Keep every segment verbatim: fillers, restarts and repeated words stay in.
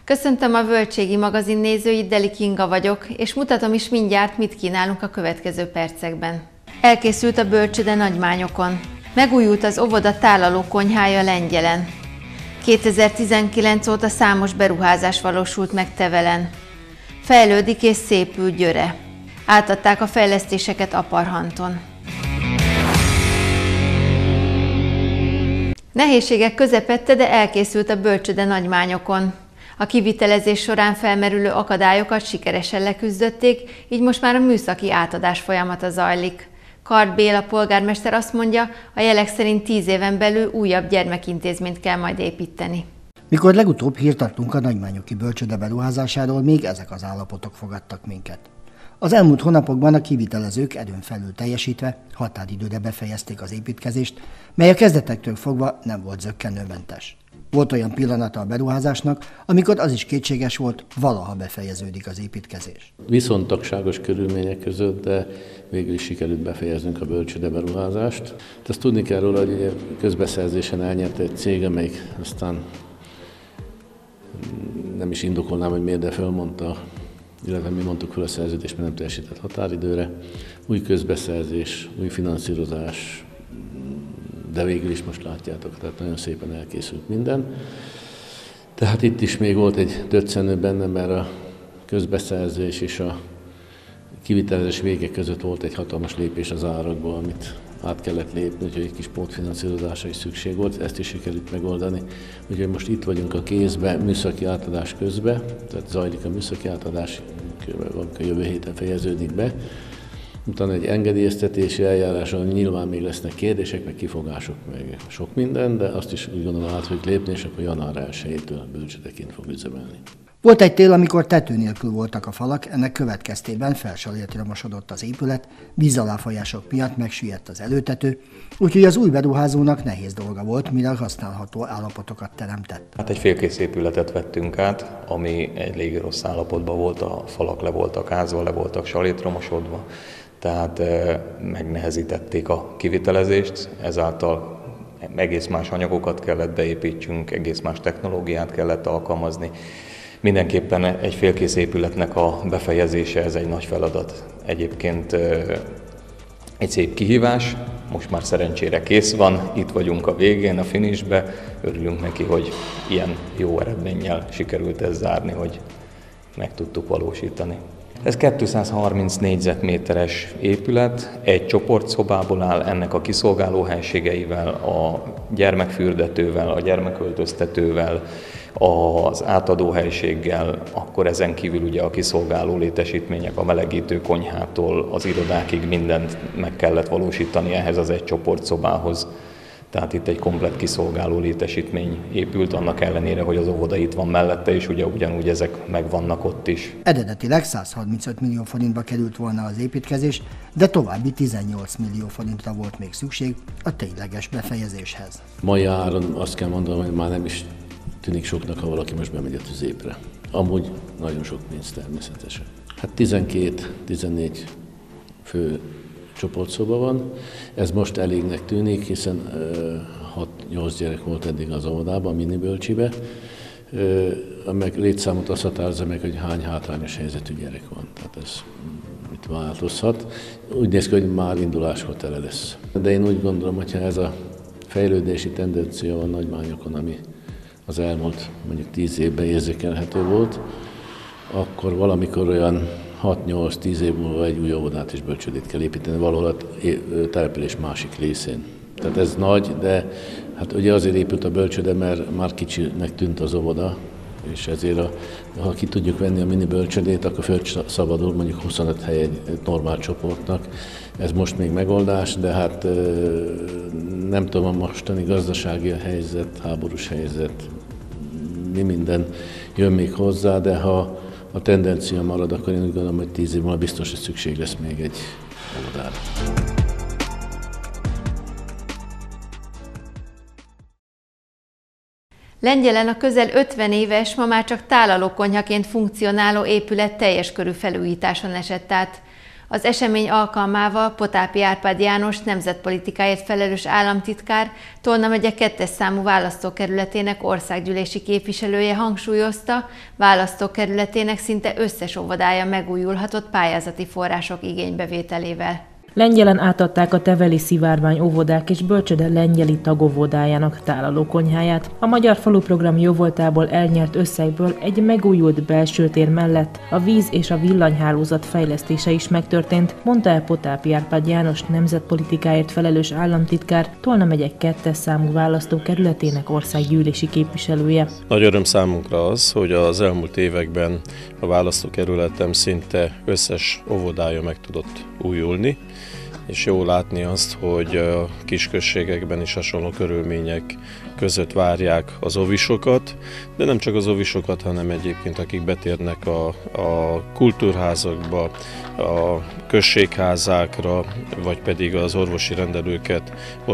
Köszöntöm a Völgységi magazin nézőit, Deli Kinga vagyok, és mutatom is mindjárt, mit kínálunk a következő percekben. Elkészült a bölcsőde Nagymányokon. Megújult az óvoda tálaló konyhája Lengyelen. kétezer-tizenkilenc óta számos beruházás valósult meg Tevelen. Fejlődik és szépül Győre. Átadták a fejlesztéseket Aparhanton. Nehézségek közepette, de elkészült a bölcsőde Nagymányokon. A kivitelezés során felmerülő akadályokat sikeresen leküzdötték, így most már a műszaki átadás folyamata zajlik. Kard Béla polgármester azt mondja, a jelek szerint tíz éven belül újabb gyermekintézményt kell majd építeni. Mikor legutóbb hírt adtunk a nagymányoki bölcsőde beruházásáról, még ezek az állapotok fogadtak minket. Az elmúlt hónapokban a kivitelezők erőn felül teljesítve határidőre befejezték az építkezést, mely a kezdetektől fogva nem volt zökkenőmentes. Volt olyan pillanata a beruházásnak, amikor az is kétséges volt, valaha befejeződik az építkezés. Viszontagságos körülmények között, de végül is sikerült befejeznünk a bölcsőde beruházást. Ezt tudni kell róla, hogy közbeszerzésen elnyerte egy cég, amelyik aztán nem is indokolnám, hogy miért, de fölmondta, illetve mi mondtuk fel a szerződést, mert nem teljesített határidőre. Új közbeszerzés, új finanszírozás, de végül is most látjátok, tehát nagyon szépen elkészült minden. Tehát itt is még volt egy döccenő benne, mert a közbeszerzés és a kivitelezés vége között volt egy hatalmas lépés az árakból, amit át kellett lépni, úgyhogy egy kis pótfinanszírozásra is szükség volt, ezt is sikerült megoldani. Úgyhogy most itt vagyunk a kézbe, műszaki átadás közben, tehát zajlik a műszaki átadás, a jövő héten fejeződik be. Utána egy engedélyeztetési eljáráson nyilván még lesznek kérdések, meg kifogások, meg sok minden, de azt is úgy gondolom át fogjuk lépni, és akkor január elsejétől bölcsődeként fog üzemelni. Volt egy tél, amikor tető nélkül voltak a falak, ennek következtében felsalértromosodott az épület, vízaláfolyások miatt megsüllyedt az előtető, úgyhogy az új beruházónak nehéz dolga volt, mire használható állapotokat teremtett. Hát egy félkész épületet vettünk át, ami egy elég rossz állapotban volt, a falak le voltak ázva, le voltak salétromosodva, tehát megnehezítették a kivitelezést, ezáltal egész más anyagokat kellett beépítsünk, egész más technológiát kellett alkalmazni. Mindenképpen egy félkész épületnek a befejezése, ez egy nagy feladat. Egyébként egy szép kihívás, most már szerencsére kész van, itt vagyunk a végén, a finishbe, örülünk neki, hogy ilyen jó eredménnyel sikerült ez zárni, hogy meg tudtuk valósítani. Ez kétszázharminc négyzetméteres épület, egy csoportszobából áll, ennek a kiszolgáló helységeivel, a gyermekfürdetővel, a gyermeköltöztetővel, az átadó helységgel, akkor ezen kívül ugye a kiszolgáló létesítmények, a melegítő konyhától az irodákig mindent meg kellett valósítani ehhez az egy csoportszobához. Tehát itt egy komplett kiszolgáló létesítmény épült, annak ellenére, hogy az óvoda itt van mellette, és ugye ugyanúgy ezek megvannak ott is. Eredetileg százharmincöt millió forintba került volna az építkezés, de további tizennyolc millió forintra volt még szükség a tényleges befejezéshez. Mai áron azt kell mondanom, hogy már nem is tűnik soknak, ha valaki most bemegy a tüzépre. Amúgy nagyon sok pénz természetesen. Hát tizenkét-tizennégy fő csoportszoba van. Ez most elégnek tűnik, hiszen hat-nyolc gyerek volt eddig az óvodában, a minibölcsibe. A meg létszámot azt határozza meg, hogy hány hátrányos helyzetű gyerek van. Tehát ez itt változhat. Úgy néz ki, hogy már induláskor tele lesz. De én úgy gondolom, hogyha ez a fejlődési tendencia van Nagymányokon, ami az elmúlt mondjuk tíz évben érzékelhető volt, akkor valamikor olyan hat-nyolc-tíz év múlva egy új óvodát és bölcsődét kell építeni valahol a település másik részén. Tehát ez nagy, de hát ugye azért épült a bölcsőde, mert már kicsinek tűnt az óvoda, és ezért a, ha ki tudjuk venni a mini bölcsődét, akkor fölszabadul mondjuk huszonöt hely egy normál csoportnak. Ez most még megoldás, de hát nem tudom, a mostani gazdasági helyzet, háborús helyzet, mi minden jön még hozzá, de ha a tendencia marad, akkor én úgy gondolom, hogy tíz év múlva biztos, hogy szükség lesz még egy óvodára. Lengyelen a közel ötven éves, ma már csak tálalókonyhaként funkcionáló épület teljes körű felújításon esett át. Az esemény alkalmával Potápi Árpád János nemzetpolitikáért felelős államtitkár, Tolna megye kettes számú választókerületének országgyűlési képviselője hangsúlyozta, választókerületének szinte összes óvodája megújulhatott pályázati források igénybevételével. Lengyelen átadták a Teveli Szivárvány óvodák és Bölcsöde lengyeli tagóvodájának tálaló konyháját. A Magyar Faluprogram jóvoltából elnyert összegből egy megújult belső tér mellett a víz és a villanyhálózat fejlesztése is megtörtént, mondta el Potápi Árpád János nemzetpolitikáért felelős államtitkár, Tolna megye kettes számú választókerületének országgyűlési képviselője. Nagy öröm számunkra az, hogy az elmúlt években a választókerületem szinte összes óvodája meg tudott újulni, és jó látni azt, hogy a kisközségekben is hasonló körülmények között várják az óvisokat, de nem csak az óvisokat, hanem egyébként akik betérnek a, a kultúrházakba, a községházákra, vagy pedig az orvosi rendelőket,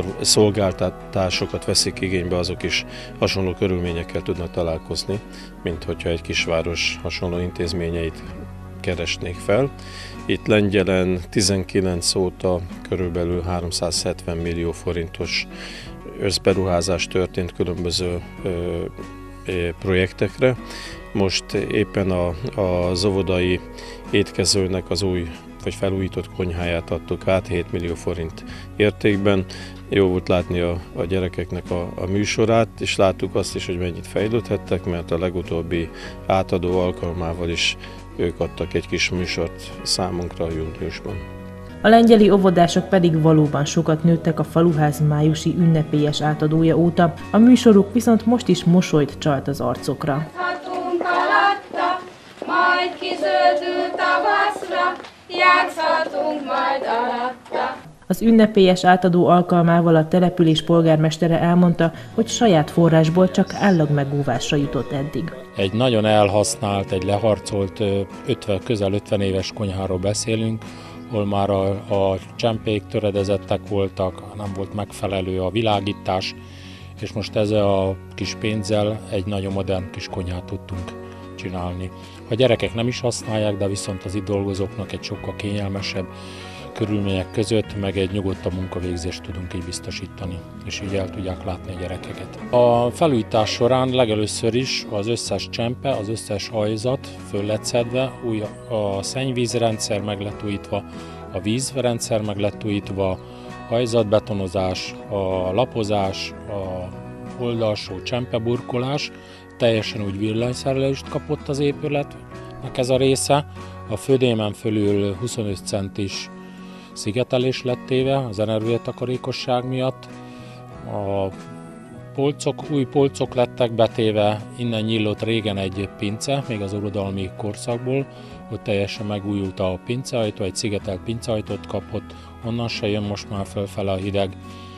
szolgáltatásokat veszik igénybe, azok is hasonló körülményekkel tudnak találkozni, mint hogyha egy kisváros hasonló intézményeit keresnék fel. Itt Lengyelen tizenkilenc óta körülbelül háromszázhetven millió forintos összberuházás történt különböző ö, ö, projektekre. Most éppen a, az óvodai étkezőnek az új vagy felújított konyháját adtuk át hét millió forint értékben. Jó volt látni a, a gyerekeknek a, a műsorát, és láttuk azt is, hogy mennyit fejlődhettek, mert a legutóbbi átadó alkalmával is ők adtak egy kis műsort számunkra júniusban. A lengyeli óvodások pedig valóban sokat nőttek a faluház májusi ünnepélyes átadója óta, a műsoruk viszont most is mosolyt csalt az arcokra. Játszhatunk alatta, majd kizöldül tavaszra, játszhatunk majd alatta. Az ünnepélyes átadó alkalmával a település polgármestere elmondta, hogy saját forrásból csak állagmegóvásra jutott eddig. Egy nagyon elhasznált, egy leharcolt ötven, közel ötven éves konyháról beszélünk, ahol már a, a csempék töredezettek voltak, nem volt megfelelő a világítás, és most ezzel a kis pénzzel egy nagyon modern kis konyhát tudtunk csinálni. A gyerekek nem is használják, de viszont az itt dolgozóknak egy sokkal kényelmesebb körülmények között, meg egy nyugodtabb munkavégzést tudunk így biztosítani, és így el tudják látni a gyerekeket. A felújítás során legelőször is az összes csempe, az összes hajzat föl lett szedve, új a szennyvízrendszer meg lett újítva, a vízrendszer meg lett újítva, hajzatbetonozás, a lapozás, a oldalsó csempeburkolás, teljesen úgy villanyszerelést kapott az épületnek ez a része, a födémen fölül huszonöt centis szigetelés lett téve az energiatakarékosság miatt. A polcok, új polcok lettek betéve, innen nyílott régen egy pince, még az uradalmi korszakból, ott teljesen megújult a pinceajtó, egy szigetelt pinceajtót kapott, onnan se jön most már fölfele a hideg,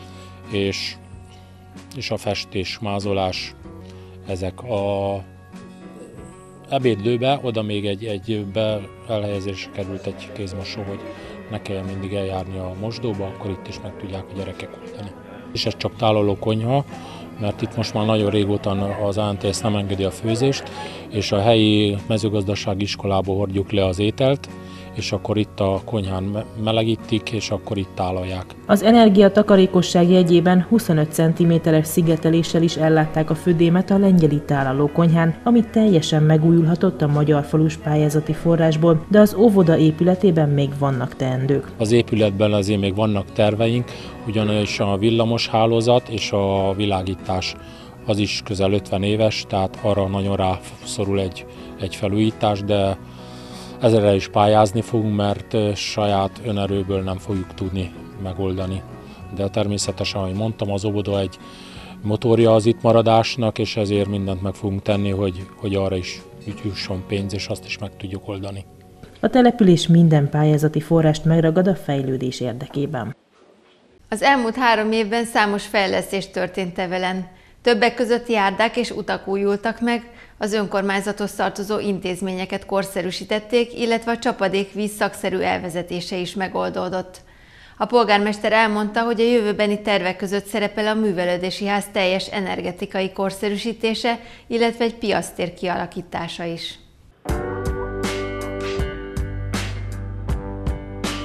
és, és a festés, mázolás, ezek a ebédlőbe, oda még egy, egy be elhelyezésre került egy kézmosó, hogy ne kelljen mindig eljárni a mosdóba, akkor itt is meg tudják a gyerekek oldani. És ez csak tálaló konyha, mert itt most már nagyon régóta az á en té es nem engedi a főzést, és a helyi mezőgazdasági iskolából hordjuk le az ételt, és akkor itt a konyhán melegítik, és akkor itt tálalják. Az energiatakarékosság jegyében huszonöt centiméteres szigeteléssel is ellátták a födémet a lengyeli tálaló konyhán, ami teljesen megújulhatott a magyar falus pályázati forrásból, de az óvoda épületében még vannak teendők. Az épületben azért még vannak terveink, ugyanis a villamos hálózat és a világítás az is közel ötven éves, tehát arra nagyon rászorul egy, egy felújítás, de ezerre is pályázni fogunk, mert saját önerőből nem fogjuk tudni megoldani. De természetesen, ahogy mondtam, az óvoda egy motorja az itt maradásnak, és ezért mindent meg fogunk tenni, hogy, hogy arra is jusson pénz, és azt is meg tudjuk oldani. A település minden pályázati forrást megragad a fejlődés érdekében. Az elmúlt három évben számos fejlesztés történt Tevelen. Többek között járdák és utak újultak meg, az önkormányzathoz tartozó intézményeket korszerűsítették, illetve a csapadékvíz szakszerű elvezetése is megoldódott. A polgármester elmondta, hogy a jövőbeni tervek között szerepel a művelődési ház teljes energetikai korszerűsítése, illetve egy piactér kialakítása is.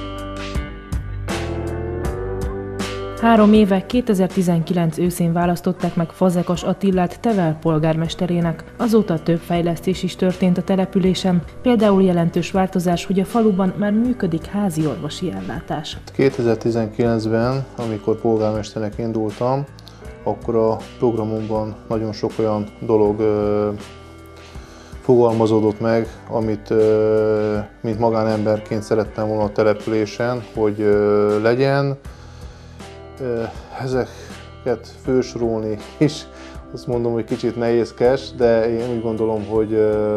Három éve, kétezer-tizenkilenc őszén választották meg Fazekas Attilát Tevel polgármesterének. Azóta több fejlesztés is történt a településen, például jelentős változás, hogy a faluban már működik házi orvosi ellátás. kétezer-tizenkilencben, amikor polgármesternek indultam, akkor a programunkban nagyon sok olyan dolog ö, fogalmazódott meg, amit ö, mint magánemberként szerettem volna a településen, hogy ö, legyen. Ö, ezeket fősorolni is, azt mondom, hogy kicsit nehézkes, de én úgy gondolom, hogy ö,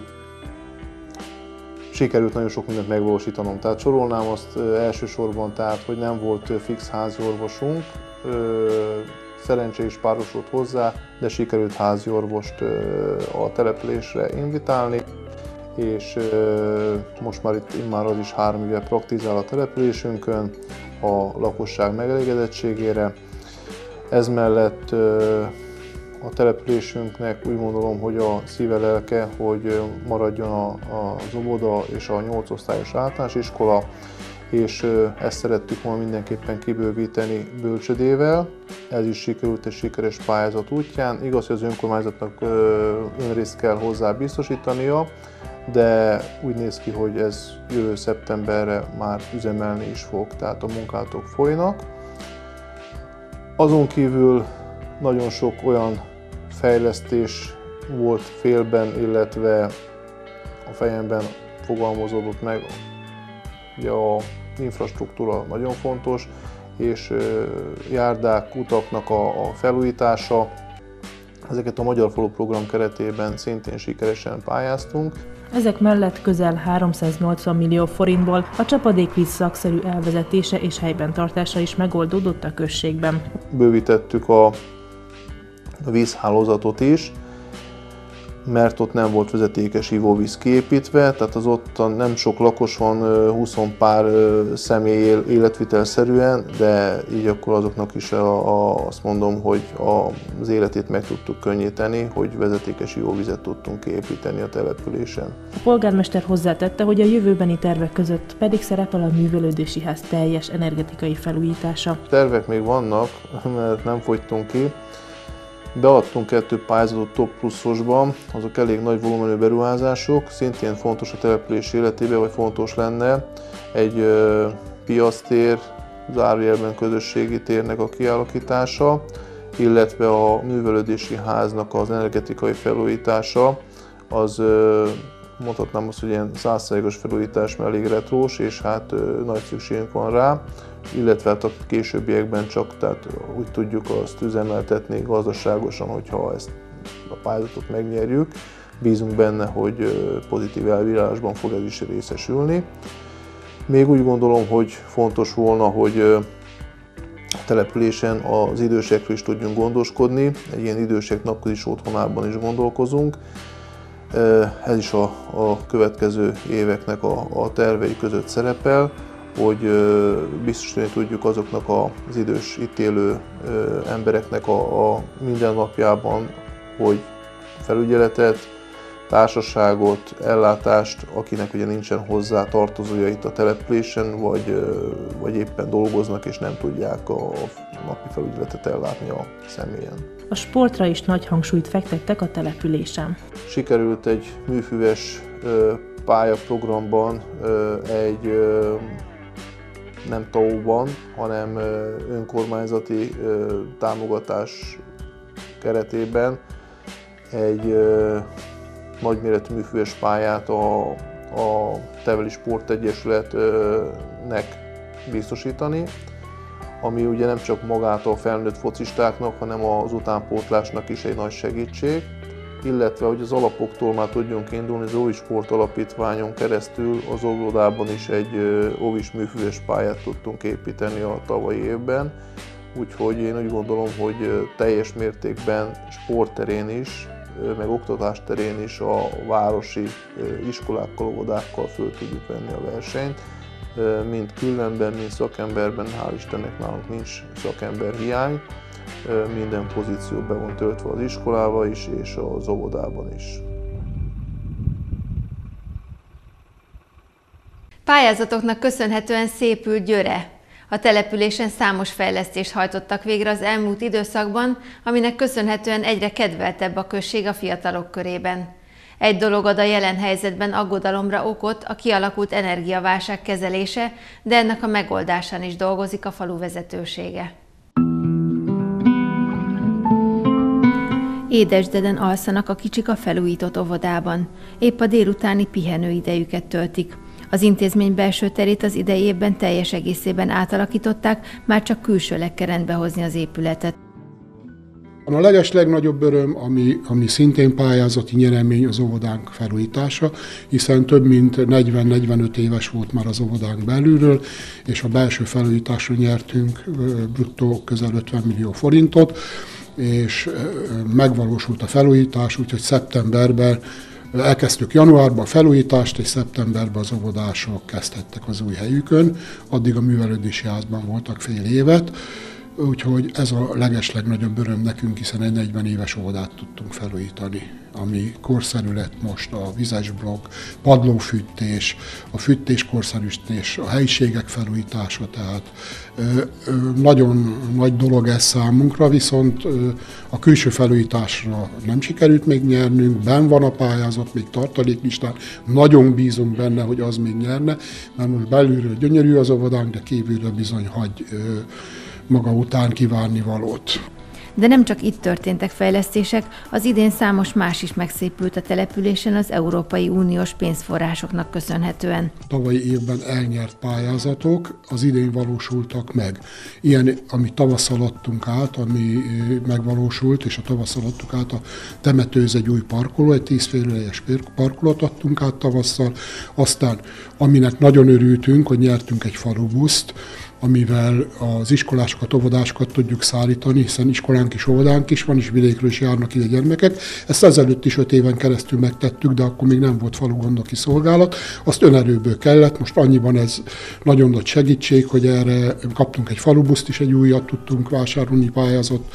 sikerült nagyon sok mindent megvalósítanom. Tehát sorolnám azt ö, elsősorban, tehát, hogy nem volt fix házi orvosunk, ö, szerencse is párosult hozzá, de sikerült házi orvost a településre invitálni, és most már itt már az is három éve praktizál a településünkön a lakosság megelégedettségére. Ez mellett a településünknek úgy gondolom, hogy a szíve lelke, hogy maradjon az óvoda és a nyolc osztályos általános iskola, és ezt szerettük volna mindenképpen kibővíteni bölcsödével. Ez is sikerült egy sikeres pályázat útján. Igaz, hogy az önkormányzatnak önrészt kell hozzá biztosítania, de úgy néz ki, hogy ez jövő szeptemberre már üzemelni is fog, tehát a munkálatok folynak. Azon kívül nagyon sok olyan fejlesztés volt félben, illetve a fejemben fogalmazódott meg. Ugye a infrastruktúra nagyon fontos, és járdák, utaknak a, a felújítása. Ezeket a Magyar Falu program keretében szintén sikeresen pályáztunk. Ezek mellett közel háromszáznyolcvan millió forintból a csapadékvíz szakszerű elvezetése és helyben tartása is megoldódott a községben. Bővítettük a, a vízhálózatot is, mert ott nem volt vezetékes ivóvíz kiépítve, tehát az ott nem sok lakos van, húsz pár személy él életvitelszerűen, de így akkor azoknak is a, a, azt mondom, hogy a, az életét meg tudtuk könnyíteni, hogy vezetékes ivóvizet tudtunk kiépíteni a településen. A polgármester hozzátette, hogy a jövőbeni tervek között pedig szerepel a művelődési ház teljes energetikai felújítása. Tervek még vannak, mert nem fogytunk ki. Beadtunk kettő pályázatot top pluszosban, azok elég nagy volumenű beruházások, szintén fontos a település életében, vagy fontos lenne egy ö, piactér, zárójelben közösségi térnek a kialakítása, illetve a művelődési háznak az energetikai felújítása, az ö, mondhatnám azt, hogy ilyen száz százalékos felújítás, mert elég retrós, és hát ö, nagy szükségünk van rá, illetve hát a későbbiekben csak tehát úgy tudjuk azt üzemeltetni gazdaságosan, hogyha ezt a pályázatot megnyerjük. Bízunk benne, hogy pozitív elbírálásban fog ez is részesülni. Még úgy gondolom, hogy fontos volna, hogy a településen az idősekről is tudjunk gondoskodni, egy ilyen idősek napközis otthonában is gondolkozunk. Ez is a, a következő éveknek a, a tervei között szerepel, hogy biztosítani tudjuk azoknak az idős itt élő embereknek a, a mindennapjában, hogy felügyeletet, társaságot, ellátást, akinek ugye nincsen hozzá tartozója itt a településen, vagy, vagy éppen dolgoznak és nem tudják a napi felügyeletet ellátni a személyen. A sportra is nagy hangsúlyt fektettek a településen. Sikerült egy műfüves pályaprogramban egy nem té á o-ban, hanem önkormányzati támogatás keretében egy nagyméretű műfüves pályát a, a Teveli Sportegyesületnek biztosítani, ami ugye nem csak magát a felnőtt focistáknak, hanem az utánpótlásnak is egy nagy segítség, illetve hogy az alapoktól már tudjunk indulni, az Óvis Sport Alapítványon keresztül az óvodában is egy óvis műfüves pályát tudtunk építeni a tavalyi évben, úgyhogy én úgy gondolom, hogy teljes mértékben sportterén is, meg oktatás terén is a városi iskolákkal, óvodákkal föl tudjuk venni a versenyt. Mind különben, mind szakemberben, hál' Istennek nálunk nincs szakember hiány. Minden pozíció be van töltve az iskolában is, és az óvodában is. Pályázatoknak köszönhetően szépült Győre. A településen számos fejlesztést hajtottak végre az elmúlt időszakban, aminek köszönhetően egyre kedveltebb a község a fiatalok körében. Egy dolog ad a jelen helyzetben aggodalomra okot, a kialakult energiaválság kezelése, de ennek a megoldásán is dolgozik a falu vezetősége. Édesdeden alszanak a kicsik a felújított óvodában. Épp a délutáni pihenőidejüket töltik. Az intézmény belső terét az idei évben teljes egészében átalakították, már csak külsőleg kell rendbe hozni az épületet. A legeslegnagyobb öröm, ami, ami szintén pályázati nyeremény, az óvodánk felújítása, hiszen több mint negyven-negyvenöt éves volt már az óvodánk belülről, és a belső felújításra nyertünk bruttó közel ötven millió forintot, és megvalósult a felújítás, úgyhogy szeptemberben elkezdtük januárban a felújítást, és szeptemberben az óvodások kezdhettek az új helyükön, addig a művelődési házban voltak fél évet, úgyhogy ez a legeslegnagyobb öröm nekünk, hiszen egy negyven éves óvodát tudtunk felújítani, ami korszerű lett most, a vizes blokk, padlófűtés, a fűtés korszerűsítés, a helyiségek felújítása, tehát ö, ö, nagyon nagy dolog ez számunkra, viszont ö, a külső felújításra nem sikerült még nyernünk, benn van a pályázat, még tartaléklistán, nagyon bízunk benne, hogy az még nyerne, mert most belülről gyönyörű az óvodánk, de kívülről bizony hagy ö, maga után kívánni valót. De nem csak itt történtek fejlesztések, az idén számos más is megszépült a településen az Európai Uniós pénzforrásoknak köszönhetően. Tavalyi évben elnyert pályázatok az idén valósultak meg. Ilyen, amit tavasszal adtunk át, ami megvalósult, és a tavasszal adtuk át a temetőz egy új parkoló, egy tízféleljes parkolót adtunk át tavasszal, aztán aminek nagyon örültünk, hogy nyertünk egy falubuszt, amivel az iskolásokat, óvodásokat tudjuk szállítani, hiszen iskolánk is, óvodánk is van, és vidékről is járnak ide gyermekek. Ezt ezelőtt is öt éven keresztül megtettük, de akkor még nem volt falugondoki szolgálat. Azt önerőből kellett, most annyiban ez nagyon nagy segítség, hogy erre kaptunk egy falubuszt is, egy újat tudtunk vásárolni, pályázat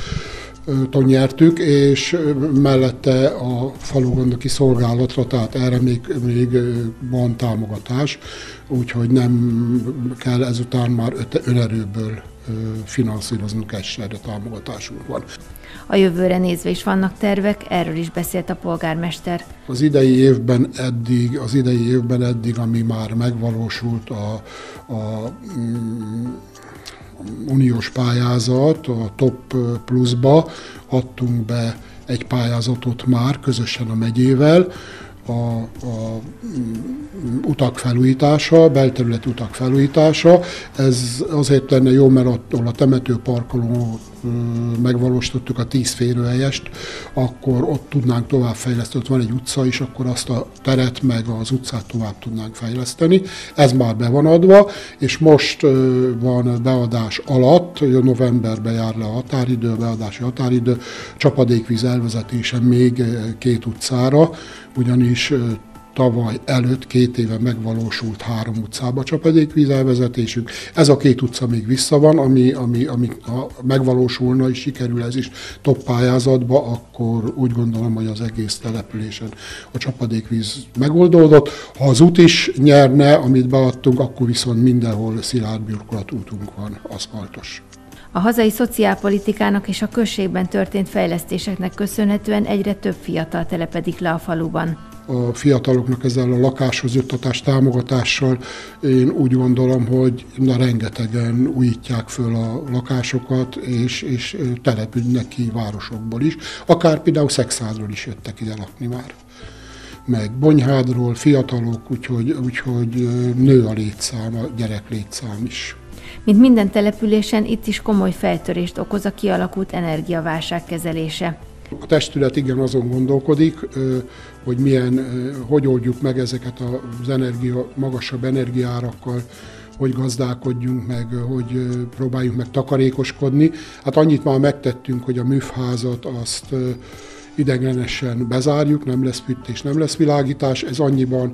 nyertük, és mellette a falugondoki szolgálatra, tehát erre még, még van támogatás, úgyhogy nem kell ezután már önerőből finanszíroznunk, egyszerre támogatásunk van. A jövőre nézve is vannak tervek, erről is beszélt a polgármester. Az idei évben eddig, az idei évben eddig, ami már megvalósult a, a uniós pályázat, a Top Plus-ba adtunk be egy pályázatot már közösen a megyével, a, a utak felújítása, belterületi utak felújítása. Ez azért lenne jó, mert attól a temetőparkoló megvalósítottuk a tíz férőhelyest, akkor ott tudnánk továbbfejleszteni, ott van egy utca is, akkor azt a teret meg az utcát tovább tudnánk fejleszteni. Ez már be van adva, és most van beadás alatt, novemberben jár le a határidő, beadási határidő, csapadékvíz elvezetése még két utcára, ugyanis tavaly előtt két éve megvalósult három utcába csapadékvíz elvezetésünk. Ez a két utca még vissza van, ami, ami, ami ha megvalósulna és sikerül ez is top pályázatba, akkor úgy gondolom, hogy az egész településen a csapadékvíz megoldódott. Ha az út is nyerne, amit beadtunk, akkor viszont mindenhol szilárd burkolat útunk van, aszfaltos. A hazai szociálpolitikának és a községben történt fejlesztéseknek köszönhetően egyre több fiatal telepedik le a faluban. A fiataloknak ezzel a lakáshoz juttatás támogatással én úgy gondolom, hogy na, rengetegen újítják föl a lakásokat, és, és települnek ki városokból is. Akár például Szexádról is jöttek ide lakni már. Meg Bonyhádról, fiatalok, úgyhogy, úgyhogy nő a létszám, a gyerek létszám is. Mint minden településen, itt is komoly feltörést okoz a kialakult energiaválság kezelése. A testület igen azon gondolkodik, hogy milyen, hogy oldjuk meg ezeket az energia, magasabb energiaárakkal, hogy gazdálkodjunk meg, hogy próbáljunk meg takarékoskodni. Hát annyit már megtettünk, hogy a műfházat azt ideiglenesen bezárjuk, nem lesz fűtés, nem lesz világítás. Ez annyiban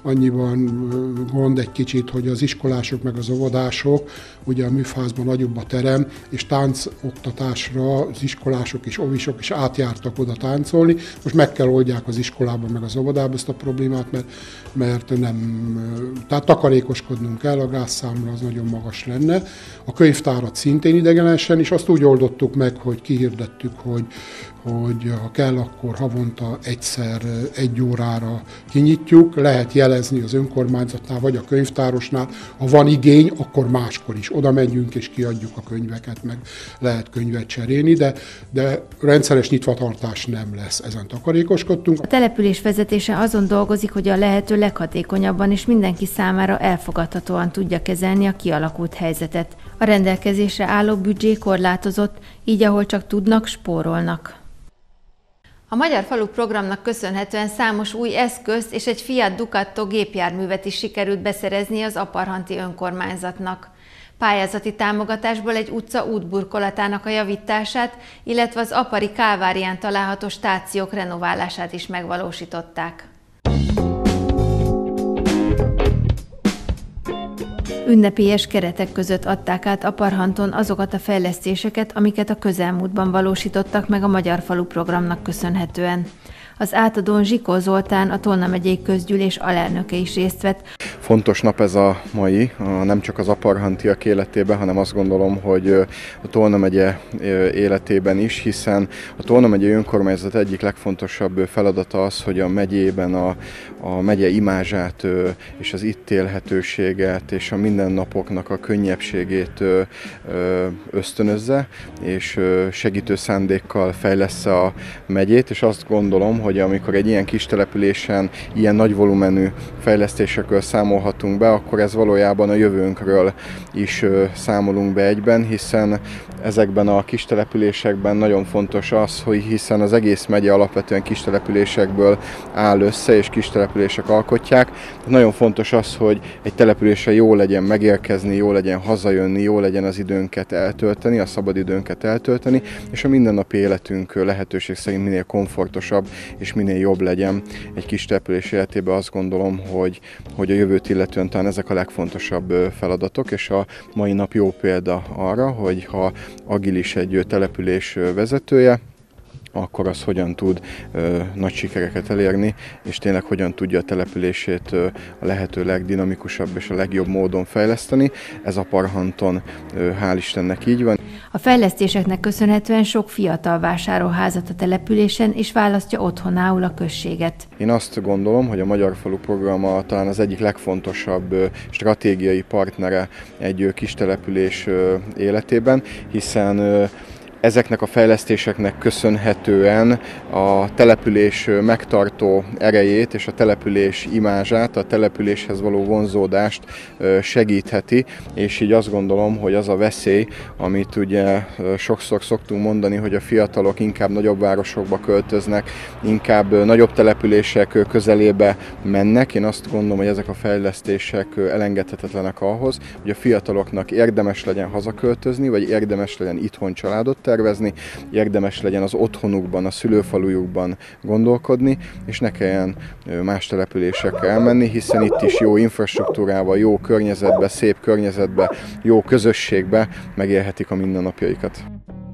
annyiban gond egy kicsit, hogy az iskolások meg az óvodások, ugye a műfázban nagyobb a terem, és táncoktatásra az iskolások és óvisok is átjártak oda táncolni. Most meg kell oldják az iskolában meg az óvodában ezt a problémát, mert, mert nem, tehát takarékoskodnunk kell, a gázszámla az nagyon magas lenne. A könyvtárat szintén idegenesen, és azt úgy oldottuk meg, hogy kihirdettük, hogy, hogy ha kell, akkor havonta egyszer egy órára kinyitjuk, lehet jelezni az önkormányzatnál vagy a könyvtárosnál, ha van igény, akkor máskor is oda megyünk és kiadjuk a könyveket, meg lehet könyvet cserélni, de, de rendszeres nyitvatartás nem lesz, ezen takarékoskodtunk. A település vezetése azon dolgozik, hogy a lehető leghatékonyabban és mindenki számára elfogadhatóan tudja kezelni a kialakult helyzetet. A rendelkezésre álló büdzsé korlátozott, így ahol csak tudnak, spórolnak. A Magyar Faluk programnak köszönhetően számos új eszközt és egy Fiat Ducato gépjárművet is sikerült beszerezni az aparhanti önkormányzatnak. Pályázati támogatásból egy utca útburkolatának a javítását, illetve az apari Kálvárián található stációk renoválását is megvalósították. Ünnepélyes keretek között adták át Aparhanton azokat a fejlesztéseket, amiket a közelmúltban valósítottak meg a Magyar Falu programnak köszönhetően. Az átadón Zsikó Zoltán, a Tolna megyei közgyűlés alelnöke is részt vett. Fontos nap ez a mai, nem csak az aparhantiak életében, hanem azt gondolom, hogy a Tolna megye életében is, hiszen a Tolna megyei önkormányzat egyik legfontosabb feladata az, hogy a megyében a, a megye imázsát és az itt élhetőséget és a mindennapoknak a könnyebbségét ösztönözze, és segítő szándékkal fejlessze a megyét, és azt gondolom, hogy amikor egy ilyen kis településen ilyen nagy volumenű fejlesztésekről számolhatunk be, akkor ez valójában a jövőnkről is számolunk be egyben, hiszen ezekben a kis településekben nagyon fontos az, hogy hiszen az egész megye alapvetően kis településekből áll össze, és kis települések alkotják. Nagyon fontos az, hogy egy településre jó legyen megérkezni, jó legyen hazajönni, jó legyen az időnket eltölteni, a szabadidőnket eltölteni, és a mindennapi életünk lehetőség szerint minél komfortosabb és minél jobb legyen. Egy kis település életében azt gondolom, hogy, hogy a jövőt illetően talán ezek a legfontosabb feladatok, és a mai nap jó példa arra, hogy ha Agilis egy település vezetője, akkor az hogyan tud ö, nagy sikereket elérni, és tényleg hogyan tudja a települését ö, a lehető legdinamikusabb és a legjobb módon fejleszteni. Ez Aparhanton ö, hál' Istennek így van. A fejlesztéseknek köszönhetően sok fiatal vásárol házat a településen, és választja otthonául a községet. Én azt gondolom, hogy a Magyar Falu programa talán az egyik legfontosabb ö, stratégiai partnere egy ö, kis település ö, életében, hiszen ö, ezeknek a fejlesztéseknek köszönhetően a település megtartó erejét és a település imázsát, a településhez való vonzódást segítheti, és így azt gondolom, hogy az a veszély, amit ugye sokszor szoktunk mondani, hogy a fiatalok inkább nagyobb városokba költöznek, inkább nagyobb települések közelébe mennek. Én azt gondolom, hogy ezek a fejlesztések elengedhetetlenek ahhoz, hogy a fiataloknak érdemes legyen hazaköltözni, vagy érdemes legyen itthon családot tervezni, érdemes legyen az otthonukban, a szülőfalujukban gondolkodni, és ne kelljen más településekre elmenni, hiszen itt is jó infrastruktúrával, jó környezetbe, szép környezetbe, jó közösségbe megélhetik a mindennapjaikat.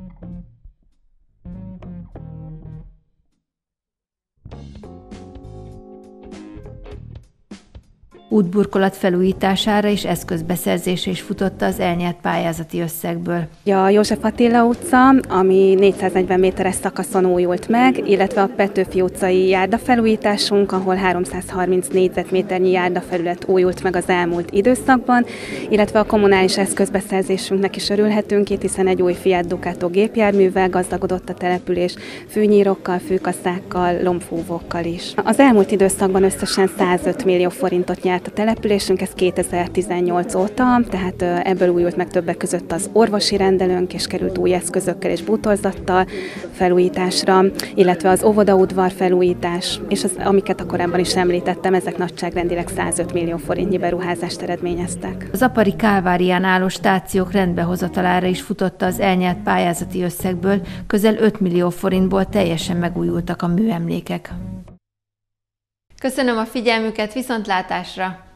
Útburkolat felújítására és eszközbeszerzésre is futotta az elnyert pályázati összegből. A József Attila utca, ami négyszáznegyven méteres szakaszon újult meg, illetve a Petőfi utcai járdafelújításunk, ahol háromszázharminc négyzetméternyi járdafelület újult meg az elmúlt időszakban, illetve a kommunális eszközbeszerzésünknek is örülhetünk itt, hiszen egy új Fiat Ducato gépjárművel gazdagodott a település, fűnyírokkal, fűkaszákkal, lombfúvókkal is. Az elmúlt időszakban összesen százöt millió forintot nyert a településünk, ez kétezer-tizennyolc óta, tehát ebből újult meg többek között az orvosi rendelőnk, és került új eszközökkel és bútorzattal felújításra, illetve az óvodaudvar felújítás, és az, amiket korábban is említettem, ezek nagyságrendileg százöt millió forintnyi beruházást eredményeztek. Az apari Kálvárián álló stációk rendbehozatalára is futotta az elnyert pályázati összegből, közel öt millió forintból teljesen megújultak a műemlékek. Köszönöm a figyelmüket, viszontlátásra!